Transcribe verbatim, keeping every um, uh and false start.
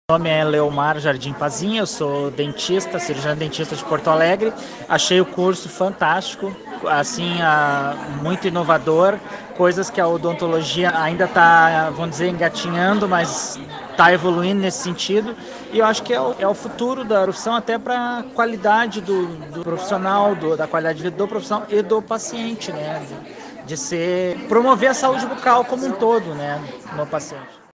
Meu nome é Leomar Jardim Pazinha, eu sou dentista, cirurgião dentista de Porto Alegre. Achei o curso fantástico, assim, muito inovador, coisas que a odontologia ainda está, vamos dizer, engatinhando, mas está evoluindo nesse sentido. E eu acho que é o, é o futuro da profissão, até para a qualidade do, do profissional, do, da qualidade de vida do profissional e do paciente, né? De, de ser, promover a saúde bucal como um todo, né, no paciente.